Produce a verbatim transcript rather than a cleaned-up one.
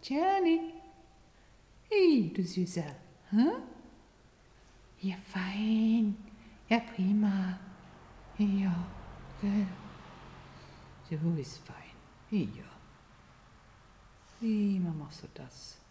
Charlie. Hey, du Süßer. Hm? Ja, fein. Ja, prima. Ja, gell. So ist fein. Ja. Wie immer machst du das?